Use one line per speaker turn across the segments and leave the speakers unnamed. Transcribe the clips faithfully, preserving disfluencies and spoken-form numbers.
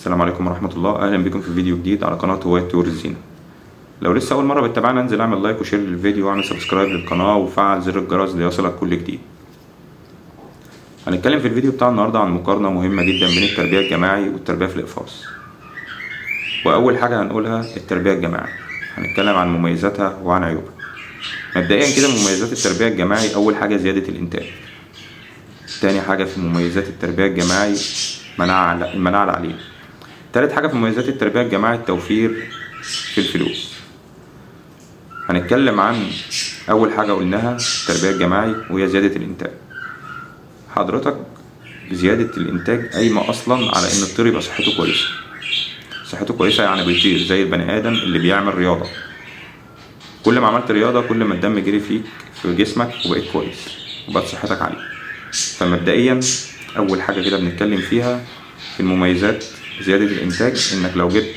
السلام عليكم ورحمة الله. أهلا بكم في فيديو جديد على قناة هواة طيور الزينة. لو لسه أول مرة بتتابعنا انزل اعمل لايك وشير للفيديو واعمل سبسكرايب للقناة وفعل زر الجرس ليصلك كل جديد. هنتكلم في الفيديو بتاع النهاردة عن مقارنة مهمة جدا بين التربية الجماعي والتربية في الإقفاص. وأول حاجة هنقولها التربية الجماعي، هنتكلم عن مميزاتها وعن عيوبها. مبدئيا كده مميزات التربية الجماعي، أول حاجة زيادة الإنتاج. تاني حاجة في مميزات التربية الجماعي مناعة المناعة العالية. تالت حاجة في مميزات التربية الجماعي التوفير في الفلوس. هنتكلم عن أول حاجة قلناها التربية الجماعي وهي زيادة الإنتاج. حضرتك زيادة الإنتاج قايمة أصلا على إن الطير يبقى صحته كويسة. صحته كويسة يعني بيطير زي البني آدم اللي بيعمل رياضة. كل ما عملت رياضة كل ما الدم جري فيك في جسمك وبقيت كويس وبقت صحتك عالية. فمبدئيا أول حاجة كده بنتكلم فيها في المميزات زيادة الإنتاج، إنك لو جبت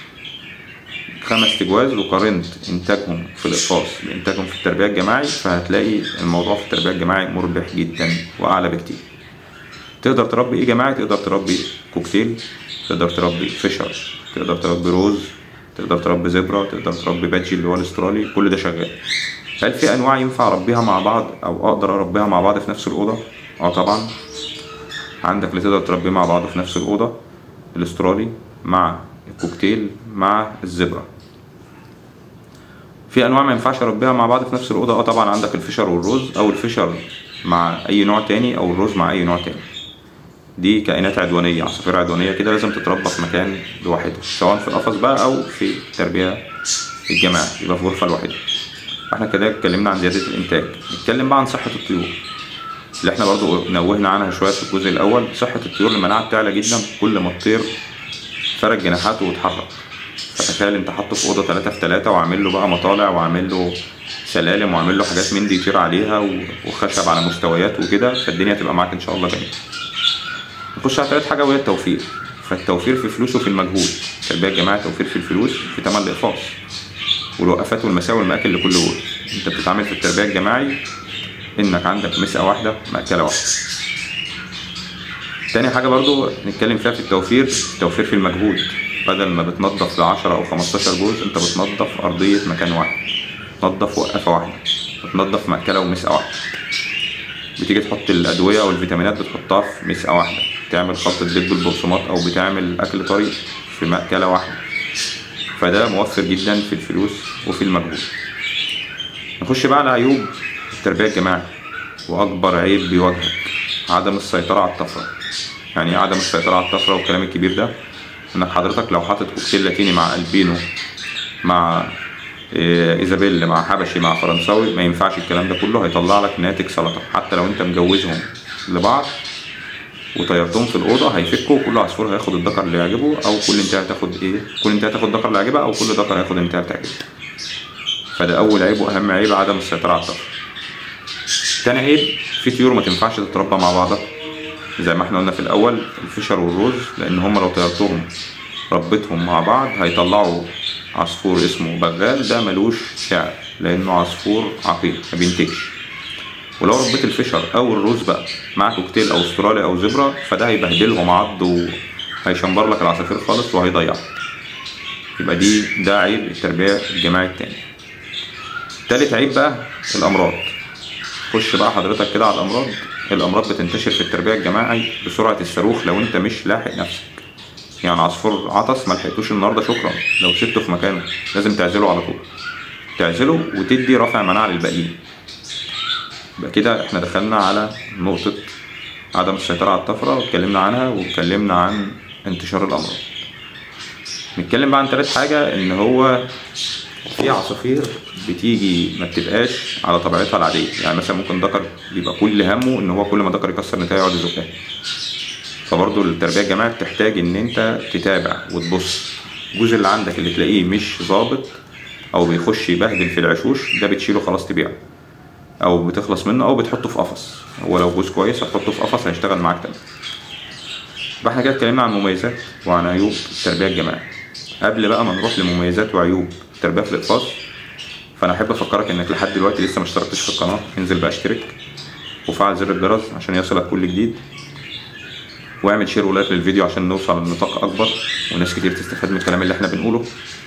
خمس تجواز وقارنت إنتاجهم في الإقفاص بإنتاجهم في التربية الجماعي فهتلاقي الموضوع في التربية الجماعي مربح جدا وأعلى بكتير. تقدر تربي إيه جماعي؟ تقدر تربي كوكتيل، تقدر تربي فيشر، تقدر تربي روز، تقدر تربي زبرة، تقدر تربي بادجي اللي هو الأسترالي، كل ده شغال. هل في أنواع ينفع أربيها مع بعض أو أقدر أربيها مع بعض في نفس الأوضة؟ أه طبعا. عندك اللي تقدر تربيه مع بعض في نفس الأوضة الأسترالي مع الكوكتيل مع الزبرة. في انواع ما ينفعش اربيها مع بعض في نفس الاوضه. اه طبعا عندك الفيشر والروز، او الفيشر مع اي نوع تاني او الروز مع اي نوع تاني. دي كائنات عدوانيه، عصافير عدوانيه كده لازم تتربى في مكان لوحدها، سواء في قفص بقى او في التربيه الجماعي يبقى في غرفه لوحدها. احنا كده اتكلمنا عن زياده الانتاج. نتكلم بقى عن صحه الطيور اللي احنا برضو نوهنا عنها شويه في الجزء الاول. صحه الطيور المناعه بتعلى جدا كل ما الطير فرد جناحاته واتحرك. فتخيل انت حاطه في اوضه تلاتة في تلاتة وعامل له بقى مطالع وعامل له سلالم وعامل له حاجات من دي يطير عليها وخشب على مستويات وكده، فالدنيا تبقى معاك ان شاء الله جميل. نخش على تالت حاجه وهي التوفير. فالتوفير في فلوس وفي المجهود. التربيه الجماعيه توفير في الفلوس في تمن الاقفاص والوقفات والمساوي والمآكل لكل غرز. انت بتتعامل في التربيه الجماعي انك عندك مسقه واحده مأكله واحده. تاني حاجه برضو نتكلم فيها في التوفير، التوفير في المجهود. بدل ما بتنظف لعشرة او خمستاشر جوز انت بتنظف ارضية مكان واحد، بتنظف وقفة واحدة، بتنظف مأكلة ومسقة واحدة. بتيجي تحط الادوية او الفيتامينات بتحطها في مسقة واحدة، بتعمل خلطة زيت بالبقسماط او بتعمل اكل طري في مأكلة واحدة. فده موفر جدا في الفلوس وفي المجهود. نخش بقى على عيوب التربية الجماعي. واكبر عيب بيواجهك عدم السيطرة على الطفرة. يعني ايه عدم السيطرة على الطفرة والكلام الكبير ده؟ انك حضرتك لو حاطط كوكتيل لاتيني مع البينو مع إيه ايزابيل مع حبشي مع فرنساوي، ما ينفعش الكلام ده كله، هيطلع لك ناتج سلطه. حتى لو انت مجوزهم لبعض وطيرتهم في الاوضه هيفكوا، كل عصفور هياخد الذكر اللي يعجبه، او كل انتهى هتاخد ايه كل انتهى هتاخد الذكر اللي يعجبها، او كل ذكر هياخد انتهى تعجبه. فده اول عيب واهم عيب، عدم السيطره على الطفره. تاني عيب، في طيور ما تنفعش تتربى مع بعضها زي ما احنا قلنا في الاول، الفيشر والروز، لان هم لو طيرتهم ربيتهم مع بعض هيطلعوا عصفور اسمه بغال، ده ملوش سعر لانه عصفور عقيم ما بينتجش. ولو ربيت الفيشر او الروز بقى مع كوكتيل او استرالي او زبرة فده هيبهدلهم عض وهيشنبر لك العصافير خالص وهيضيعك. يبقى دي ده عيب التربية الجماعي التاني. تالت عيب بقى الامراض. خش بقى حضرتك كده على الامراض. الامراض بتنتشر في التربيه الجماعي بسرعه الصاروخ لو انت مش لاحق نفسك. يعني عصفور عطس ما لحقتوش النهارده شكرا، لو سبته في مكانه لازم تعزله على طول، تعزله وتدي رافع مناعه للباقيين. يبقى كده احنا دخلنا على نقطه عدم السيطره على الطفره واتكلمنا عنها، واتكلمنا عن انتشار الامراض. نتكلم بقى عن تالت حاجه، ان هو في عصافير بتيجي ما بتبقاش على طبيعتها العاديه. يعني مثلا ممكن ذكر بيبقى كل همه ان هو كل ما ذكر يكسر نتايه يقعد يزقها. فبرضه التربيه الجماعيه بتحتاج ان انت تتابع وتبص. الجوز اللي عندك اللي تلاقيه مش ظابط او بيخش يبهدل في العشوش ده بتشيله خلاص تبيعه، او بتخلص منه، او بتحطه في قفص. هو لو جوز كويس هتحطه في قفص هيشتغل معاك تاني. يبقى احنا كده اتكلمنا عن مميزات وعن عيوب التربيه الجماعيه. قبل بقى ما نروح لمميزات وعيوب التربيه في الاقفاص، فانا احب افكرك انك لحد دلوقتي لسه ما اشتركتش في القناه، انزل بقى اشترك وفعل زر الجرس عشان يصلك كل جديد. واعمل شير ولايك للفيديو عشان نوصل لنطاق اكبر وناس كتير تستفاد من الكلام اللي احنا بنقوله.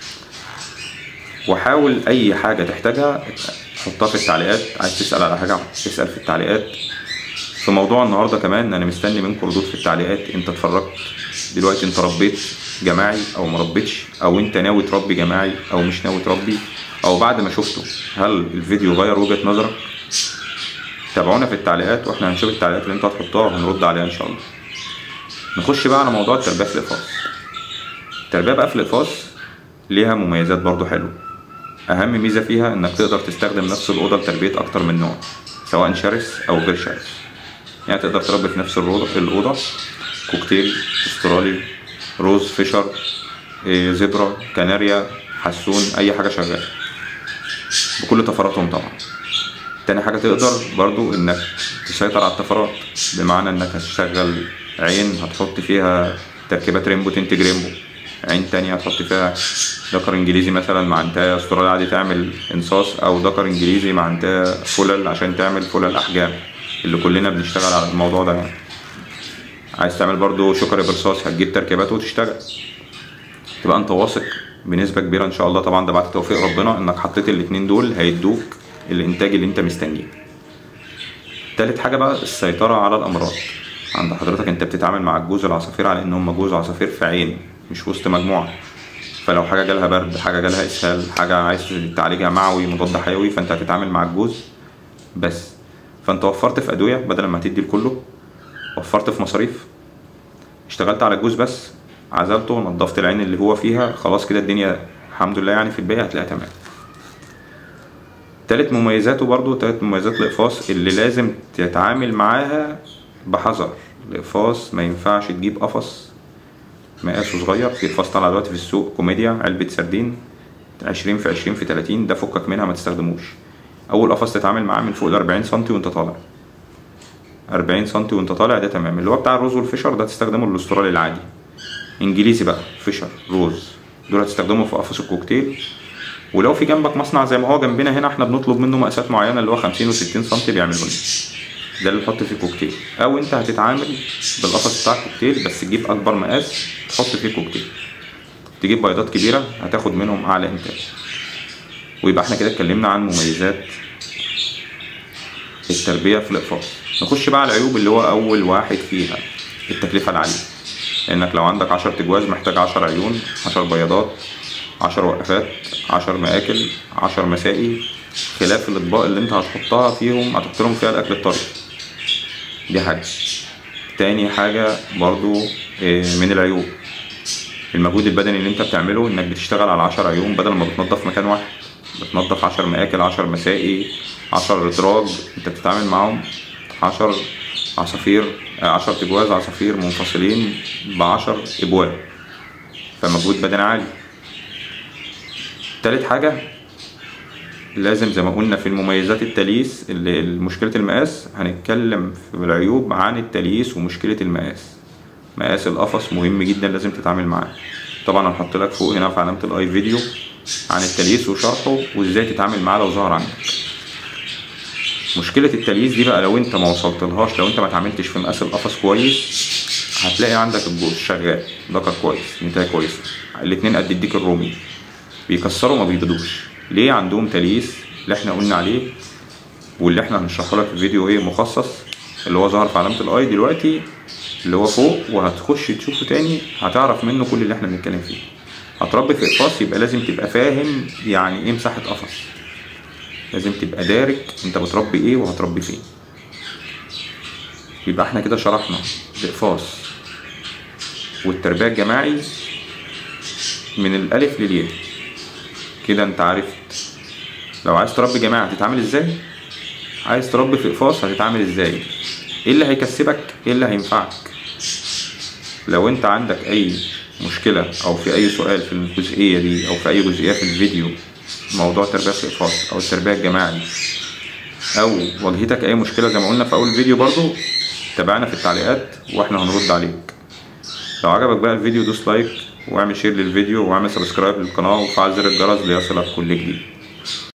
وحاول اي حاجه تحتاجها حطها في التعليقات. عايز تسال على حاجه اسال في التعليقات. في موضوع النهارده كمان انا مستني منكم ردود في التعليقات. انت اتفرجت دلوقتي، انت ربيت جماعي او مربيتش، او انت ناوي تربي جماعي او مش ناوي تربي، او بعد ما شفته هل الفيديو غير وجهة نظرك؟ تابعونا في التعليقات واحنا هنشوف التعليقات اللي انتوا هتحطوها وهنرد عليها ان شاء الله. نخش بقى على موضوع التربية في الإقفاص. التربية بقى في الإقفاص ليها مميزات برضو حلوة. أهم ميزة فيها إنك تقدر تستخدم نفس الأوضة لتربية أكتر من نوع، سواء شرس أو غير شرس. يعني تقدر تربي في نفس الأوضة كوكتيل، استرالي، روز، فيشر، زبرة، كناريا، حسون، أي حاجة شغالة بكل طفراتهم طبعا. تاني حاجة تقدر برضو إنك تسيطر على الطفرات، بمعنى إنك هتشغل عين هتحط فيها تركيبات ريمبو تنتج ريمبو، عين تانية هتحط فيها دكر انجليزي مثلا مع انتايه استرالي عادي تعمل انصاص، او دكر انجليزي مع انتايه فلل عشان تعمل فلل احجام، اللي كلنا بنشتغل على الموضوع ده. يعني عايز تعمل برضو شكر برصاص، هتجيب تركيبات وتشتغل، تبقى انت واثق بنسبة كبيرة ان شاء الله طبعا، ده بعد توفيق ربنا، انك حطيت الاتنين دول هيدوك الانتاج اللي انت مستنيه. تالت حاجة بقى السيطرة على الامراض. عند حضرتك انت بتتعامل مع الجوز العصافير على ان هم جوز عصافير في عين مش وسط مجموعة، فلو حاجة جالها برد، حاجة جالها اسهال، حاجة عايز تعالجها معوي مضاد حيوي، فانت هتتعامل مع الجوز بس. فانت وفرت في ادوية بدل ما هتدي لكله، وفرت في مصاريف، اشتغلت على الجوز بس، عزلته، نضفت العين اللي هو فيها، خلاص كده الدنيا الحمد لله يعني في الباقي هتلاقيها تمام. تالت مميزاته برضو، تالت مميزات الإقفاص اللي لازم تتعامل معاها بحذر. الإقفاص ما ينفعش تجيب قفص مقاسه صغير. في قفص طالع دلوقتي في السوق كوميديا، علبة سردين عشرين في عشرين في تلاتين، ده فكك منها ما تستخدموش. أول قفص تتعامل معاه من فوق الأربعين سنتي وأنت طالع، أربعين سنتي وأنت طالع ده تمام. اللي هو بتاع الروز والفيشر ده تستخدمه الاسترالي العادي. انجليزي بقى فيشر، روز، دول هتستخدمهم في قفص الكوكتيل. ولو في جنبك مصنع زي ما هو جنبنا هنا، احنا بنطلب منه مقاسات معينه اللي هو خمسين وستين سنتي بيعمله لنا، ده اللي نحط فيه كوكتيل. او انت هتتعامل بالقفص بتاع الكوكتيل بس تجيب اكبر مقاس تحط فيه كوكتيل، تجيب بيضات كبيره هتاخد منهم اعلى انتاج. ويبقى احنا كده اتكلمنا عن مميزات التربيه في الإقفاص. نخش بقى على العيوب اللي هو اول واحد فيها، التكلفه العاليه. انك لو عندك عشر تجواز محتاج عشر عيون، عشر بياضات، عشر وقفات، عشر مآكل، عشر مسائي، خلاف الاطباق اللي انت هتحطها فيهم هتحط لهم فيها الاكل الطري. دي حاجه. تاني حاجه برضو من العيوب المجهود البدني اللي انت بتعمله، انك بتشتغل على عشر عيون بدل ما بتنظف مكان واحد، بتنظف عشر مآكل، عشر مسائي، عشر ادراج، انت بتتعامل معاهم عشر عصافير، عشر تجواز عصافير منفصلين بعشر ابواب، فمجهود بدني عالي. تالت حاجة لازم زي ما قلنا في المميزات التلييس، اللي مشكلة المقاس، هنتكلم في العيوب عن التلييس ومشكلة المقاس. مقاس القفص مهم جدا لازم تتعامل معاه. طبعا هنحط لك فوق هنا في علامة الاي فيديو عن التلييس وشرحه وازاي تتعامل معاه لو ظهر عندك. مشكلة التلييس دي بقى لو انت ما وصلتلهاش، لو انت ما اتعاملتش في مقاس القفص كويس، هتلاقي عندك الجوز شغال دكر كويس، نتاية كويسة، الاتنين قد الديك الرومي، بيكسروا ما بيبيضوش. ليه؟ عندهم تلييس اللي احنا قلنا عليه واللي احنا هنشرحه لك في فيديو ايه مخصص، اللي هو ظهر في علامة الاي دلوقتي، اللي هو فوق، وهتخش تشوفه تاني هتعرف منه كل اللي احنا بنتكلم فيه. هتربي في إقفاص يبقى لازم تبقى فاهم يعني ايه مساحة قفص، لازم تبقى دارك انت بتربي ايه وهتربي فين. يبقى احنا كده شرحنا الإقفاص والتربية الجماعي من الألف للياء. كده انت عرفت لو عايز تربي جماعي هتتعامل ازاي، عايز تربي في إقفاص هتتعامل ازاي، ايه اللي هيكسبك، ايه اللي هينفعك. لو انت عندك اي مشكلة او في اي سؤال في الجزئية دي او في اي جزئية في الفيديو، موضوع تربية في الإقفاص او التربية الجماعي، او واجهتك اي مشكلة زي ما قلنا في اول فيديو، برضو تابعنا في التعليقات واحنا هنرد عليك. لو عجبك بقى الفيديو دوس لايك واعمل شير للفيديو واعمل سبسكرايب للقناة وفعل زر الجرس ليصلك كل جديد.